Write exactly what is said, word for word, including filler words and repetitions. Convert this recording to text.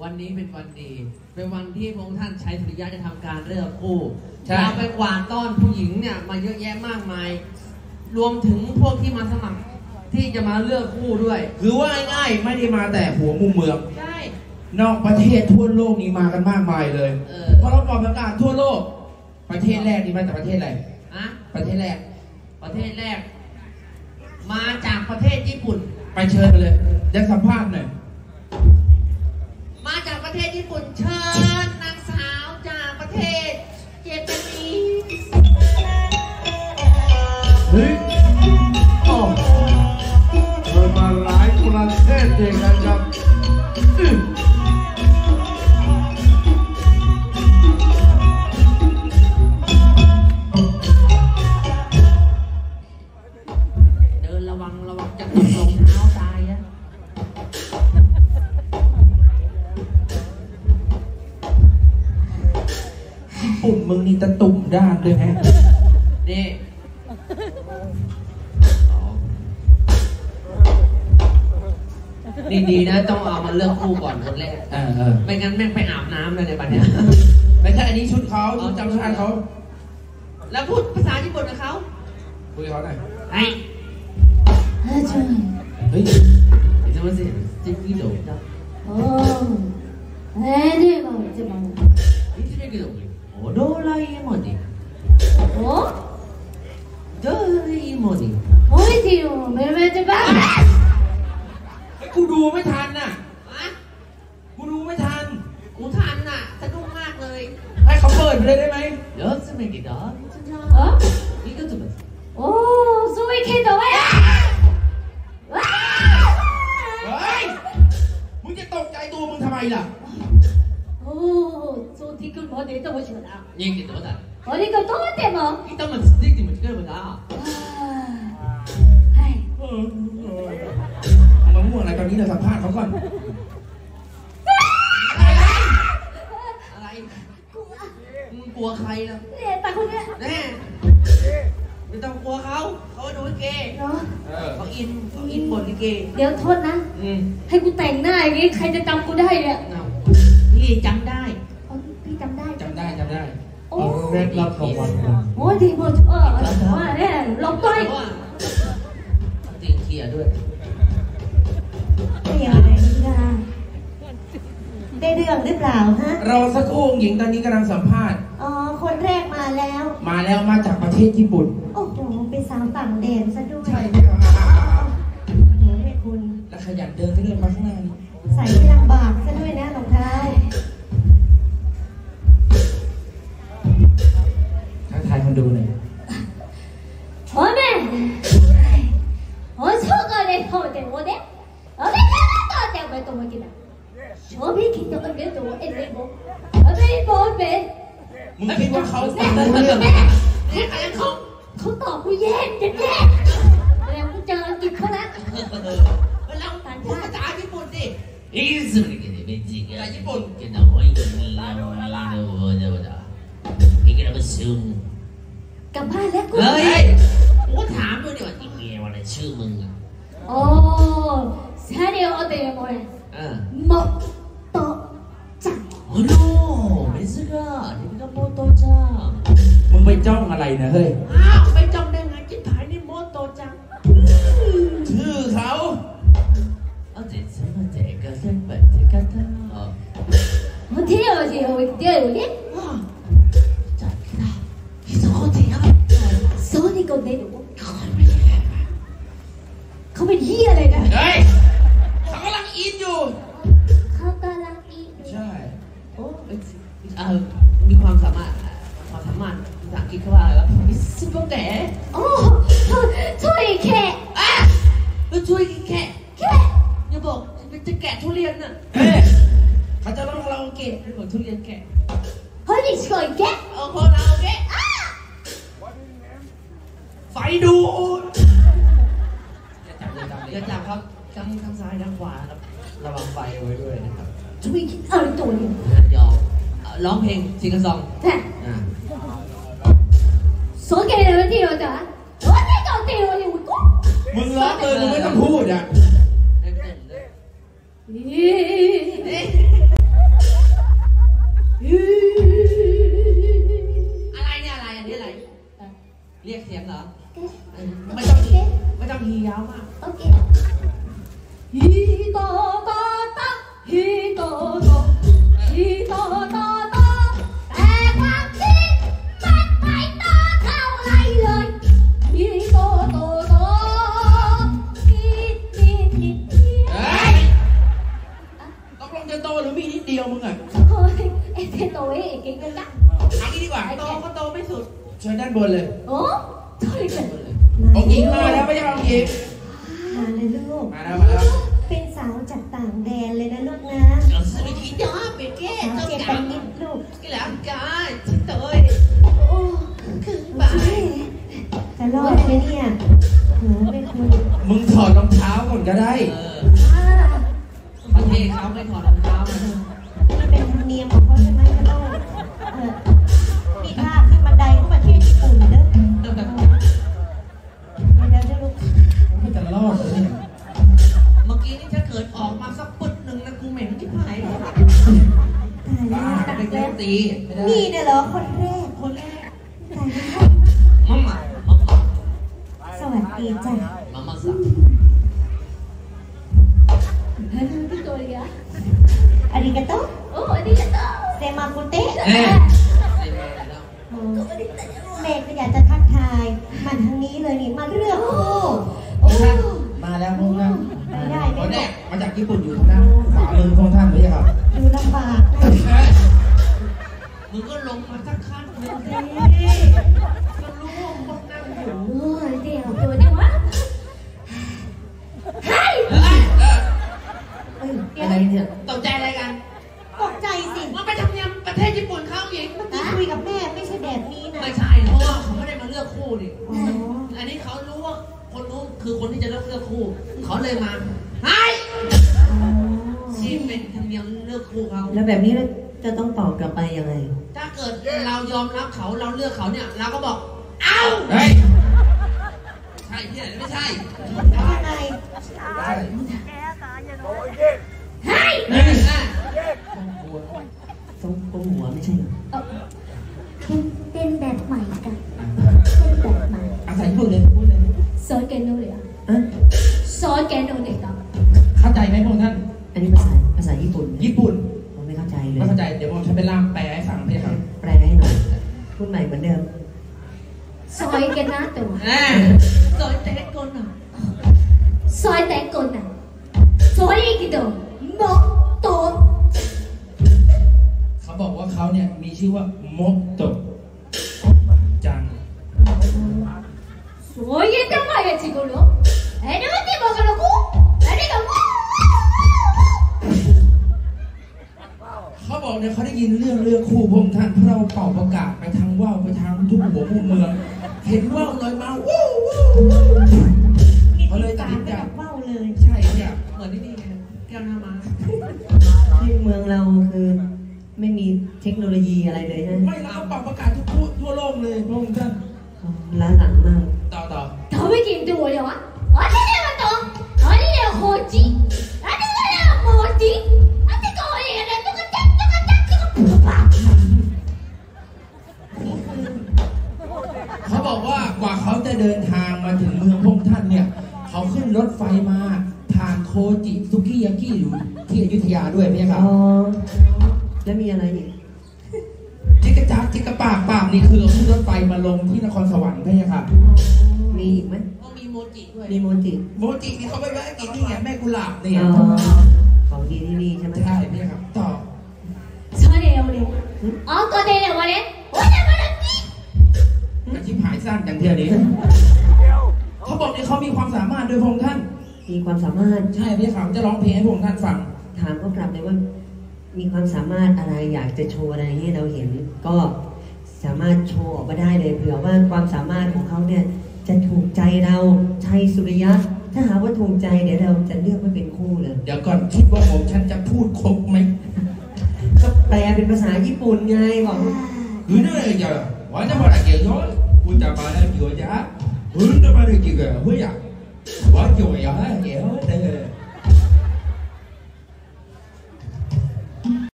วันนี้เป็นวันดีเป็นวันที่พระองค์ท่านใช้สุริยะจะทำการเลือกคู่เราไปกวาดต้อนผู้หญิงเนี่ยมาเยอะแยะมากมายรวมถึงพวกที่มาสมัครที่จะมาเลือกคู่ด้วยคือว่าง่ายๆไม่ได้มาแต่หัวมุมเมืองใช่นอกประเทศทั่วโลกนี้มากันมากมายเลยเพราะเราบอกประกาศทั่วโลกประเทศแรกนี่มาจากประเทศอะไรอะประเทศแรกประเทศแรกมาจากประเทศญี่ปุ่นไปเชิญไปเลยจะสัมภาษณ์หน่อยมาจากประเทศญี่ปุ่นเชิญนางสาวจากประเทศเยเปนีเฮ้ยโอ้เดินมาหลายประเทศเองนะครับเดินระวังระวังจะตกลงเท้าตายอะปุ่มมึงนี่ตะตุ่มด้านด้วยฮะนี่นี่ดีนะต้องเอามาเลือกคู่ก่อนคนแรกเออเออไม่งั้นแม่งไปอาบน้ำเลยในบัดเนี้ยไม่ใช่อันนี้ชุดเขาชุดจำชาติเขาแล้วพูดภาษาญี่ปุ่นกับเขาคุยเขาหน่อยไอ้เฮ้ยช่วยเฮ้ยจะมาสิจะกี่โดดจ้ะโอ้เฮ้ยนี่มันจะมันนี่จะกี่โดดโอ้โดราเอมอนดิโอ้โดราเอมอนดิโอ้ยที่อยู่ไม่ไม่จะบ้ากูดูไม่ทันน่ะอะกูดูไม่ทันกูทันน่ะสนุกมากเลยให้เขาเปิดไปเลยได้ไหมเดี๋ยวจะไม่กี่ดอกเออนี่ก็จะแบบโอ้สวยแค่ตัวไว้เฮ้ยมึงจะตกใจตัวมึงทำไมล่ะโอ้โซที่คุณพอดีตัวฉันอ่ะยังกี่ตัวน่ะพอดีก็ตัวเต็มอ่ะที่ต้องมันนี่ที่มันเกิดมาแล้วเฮ้ยมาม่วงอะไรตอนนี้เราสัมภาษณ์เขาก่อนอะไรมึงกลัวใครล่ะเนี่ยตาคนเนี้ยแน่ไม่ต้องกลัวเขาเขาดูลิเกเนาะเขาอินเขาอินบทลิเกเดี๋ยวโทษนะให้กูแต่งหน้าอย่างงี้ใครจะจำกูได้เนี่ยพี่จำได้พี่จำได้จำได้จำได้โอ้เร็ดรับของวันโอ้ดีหมดเออว่าเนี่ยลองต้อยตีเขียด้วยได้ยังไงนะได้เรื่องหรือเปล่าฮะเราสักครู่หญิงตอนนี้กำลังสัมภาษณ์อ๋อคนแรกมาแล้วมาแล้วมาจากประเทศญี่ปุ่นโอ้โหเป็นสาวต่างแดนซะด้วยใช่ไหมครับโอ้แม่คุณแล้วขยันเดินไปเดินมาข้างหน้านี่ใส่ไม่ลำบากซะด้วยนะรองเท้าทักทายคนดูหน่อยโอ้แม่โอ้ชอบกันเลยโอ้เด็กโอ้เด็กโอ้เด็กต่อเด็กไปตัวมากินอ่ะชอบพี่คิดตัวเด็กตัวเอ็นเล็กบุ๊กเอ็นเล็กบุ๊กเบ้มึงคิดว่าเขาแม่แม่แม่เขาเขาตอบกูแย่จะแย่แล้วกูเจออังกฤษเขาแล้วเราพูดภาษาญี่ปุ่นดิอีสุริกิเดจิกะญี่ปุ่นกินเอาไว้กินเอาไว้เดี๋ยวเดี๋ยวเดี๋ยวอีกแล้วก็ซึมกลับบ้านแล้วกูเฮ้ยกูถามด้วยดิว่าอีเมียอะไรชื่อมึงอ่ะโอ้ซาเดียวเอาแต่ยังไงเออโมโตจังโอ้โหไม่ใช่ก็นี่เป็นโมโตจังมึงไปจ้องอะไรนะเฮ้ยอ้าวไปจ้องได้ไงจิ๊บถ่ายนี่โมโตจังชื่อเขาเอาเด็กสมัยเด็กก็เล่นแบบเด็กกันท่า我听有些我听有些啊จัดนะที่สองคนที่อ่ะโซนี่ก็ได้ดูเขาเป็นเหี้ยอะไรกันเฮ้ยเขากำลังอินอยู่เขากำลังอินใช่โอ้เออมีความสามารถความสามารถภาษาอังกฤษเขาว่าอะไรวะมิสโกแก่โอ้ช่วยแค่อ่ะช่วยแค่แค่อย่าบอกจะแกะทุเรียนน่ะเฮ้ยเขาจะร้องเราเกะบอกทุเรียนแกะเฮ้ยนี่ช่วยแค่เออคนเราแกะไฟดูอย่าจับครับทั้งทั้งซ้ายทั้งขวาครับระวังไฟไว้ด้วยนะครับช่วยเอาตัวนี้ยอมร้องเพลงซิงเกิลซองใช่โซเกะเลยที่เราจะว่าที่เราตีเราอยู่กูมึงร้องเลยมึงไม่ต้องพูดอ่ะโตอีโตโตโตแต่ความจริงมันไม่โตเท่าไรเลยอีโตโตโตนิดนิดนิดเดียวเฮ้ยต้องลงจะโตหรือมีนิดเดียวมึงอ่ะโอ้ยเอ็เตโตเอ็เก่งกันจ้ะเอางี้ดีกว่าโตก็โตไม่สุดเชิญด้านบนเลยโอ้โตเลยกันองค์หญิงมาแล้วไม่ใช่องค์หญิงมาเลยลูกมาแล้วมาแล้วเป็นสาวจากต่างแดนเลยนะลูกนะสวัสดีจ้าเป็ดแก้สาวเจ้าเสียงจัดังงนิดลูกกี่หลังจ้าชิเตยโอ้ขึ้นไปจะรอดไหมเนี่ยโหไม่คุณมึงถอดรองเท้าก่อนก็ได้เออประเทศเขาไม่ถอดรองเท้ามามันเป็นธรรมเนียมของเขาใช่ไหมคะลูกเออมีท่าขึ้นบันไดเข้าประเทศญี่ปุ่นเด้อเดี๋ยวเดี๋ยวลูกไม่จะรอดเลยเนี่ยเมื่อกี้นี่ถ้าเกิดออกมาสักปึ๊ดหนึ่งนะกูเหม็นที่หายเลยตายบ้าแล้วไม่ได้ตีไม่ได้นี่เนี่ยเหรอคนแรกคนแรกตายแล้วมัมมามัมมาสวัสดีจ้ะมัมมาสักพี่ตัวเดียวอาริกาโตโอ้อันนี้ก็โตเซมากุเตะเอ๊ะอ๋อแม่ก็อยากจะทักทายมาทางนี้เลยนี่มาเลือกคู่พงท่านมาแล้วพงท่านไปได้ไหมคนแรกมาจากญี่ปุ่นอยู่ทางด้านขวามือพงท่านไม่ใช่ครับดูลำบากนะเอ้ยมึงก็ลงมาสักขั้นหนึ่งสิก็รู้ว่าคนนั่งอยู่โอ้ยเดี๋ยวตัวเดียววะเฮ้ยเฮ้ยเออเอ้ยอะไรเนี่ยตกใจอะไรกันตกใจสิมันไปทำเนียมประเทศญี่ปุ่นเขาเองเมื่อกี้คุยกับแม่ไม่ใช่แบบนี้นะไม่ใช่เพราะว่าเขาไม่ได้มาเลือกคู่ดิอ๋ออันนี้เขารู้ว่าคนนู้นคือคนที่จะเลือกเลือกคู่ เขาเลยมาเฮ้ยอ๋อที่เป็นธรรมเนียมเลือกคู่เขาแล้วแบบนี้เราจะต้องตอบกลับไปยังไงถ้าเกิดเรายอมรับเขาเราเลือกเขาเนี่ยเราก็บอก เอ้าเฮ้ยใช่ที่ไหนไม่ใช่แล้วยังไงได้เฮ้ยเฮ้ยอ่ะต้องก้มหัวไม่ใช่เหรอเต้นแบบใหม่กันเต้นแบบใหม่อาศัยพูดเลยพูดเลยสอนแกโน่เลยอ่ะอ่ะสอนแกโน่เลยครับเข้าใจไหมพงท่านอันนี้ภาษาภาษาญี่ปุ่นญี่ปุ่นผมไม่เข้าใจเลยไม่เข้าใจเดี๋ยวผมจะเป็นล่ามแปลให้ฟังพี่ครับแปลให้หน่อยพูดใหม่เหมือนเดิมซอยแกนะตัวอ่ะสอยแต่คนอ่ะซอยแต่คนน่ะซอยอีกตัวโมโตเขาบอกว่าเขาเนี่ยมีชื่อว่าโมโตะจังซอยเอ็ดมาอย่าจิโกโร่เอ็ดมาที่บอกกันกูเอ็ดก็มูเขาบอกเนี่ยเขาได้ยินเรื่องเรื่องคู่พงท่านเพราะเราเป่าประกาศไปทางว่าวไปทางทุกหัวมุมเมือง เห็นว่าวลอยมาวู้วู้วู้มีเขาเลติยดตัดตามสินไปใจกับว่าวเลยใช่เนี่ยเหมือนที่นี่ไงแก้วหน้ามาที่เมืองเราคือไม่มีเทคโนโลยีอะไรเลยนะไม่เราเป่าประกาศทุกทั่วทั่วโลกเลยพงท่านเขาล้าหลังมากต่อต่อ食べきんところはあれではとあれでは放置あれでは放置あてかおれがなんとかちゃんとかちゃんとかプパเขาบอกว่ากว่าเขาจะเดินทางมาถึงเมืองพงท่านเนี่ยเขาขึ้นรถไฟมาผ่านโคจิซุกิยากิอยู่ที่อยุธยาด้วยพี่ครับอ๋อ แล้วมีอะไรอีกจิกกะจักจิกกะปากปากนี่คือเราขึ้นรถไฟมาลงที่นครสวรรค์พี่ครับมีอีกไหมก็มีโมจิด้วยมีโมจิโมจินี่เขาไปแวะกินนี่ไงแม่กุหลาบเนี่ยอ๋อของดีที่นี่ใช่ไหมใช่พี่ครับต่อそれ俺あこでね俺おだまらきอาชีพหายสั้นอย่างเดียวนี้เขาบอกเนี่ยเขามีความสามารถด้วยพงท่านมีความสามารถใช่พี่ครับจะร้องเพลงให้พงท่านฟังถามเขากลับเลยว่า มีความสามารถอะไรอยากจะโชว์อะไรให้เราเห็น ก็สามารถโชว์ออกมาได้เลยเผื่อว่าความสามารถของเขาเนี่ยจะถูกใจเราชัยสุริยะ ถ้าหาว่าถูกใจเดี๋ยวเราจะเลือกไว้เป็นคู่เลยเดี๋ยวก่อนคิดว่าผมฉันจะพูดครบไหมก็แปลเป็นภาษาญี่ปุ่นไงบอกหรือเนี่ยจะว่าจะมาอะไรเกี่ยวกับคุณจะมาอะไรเกี่ยวกับคุณจะมาอะไรเกี่ยวกับเฮ้ยอะว่าเกี่ยวกับอะไรเกี่ยวกับ